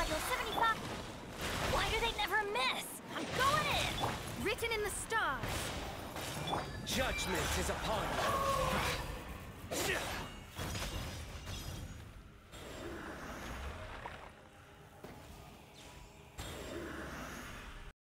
Radio 75. Why do they never miss? I'm going in! Written in the stars. Judgment is upon you.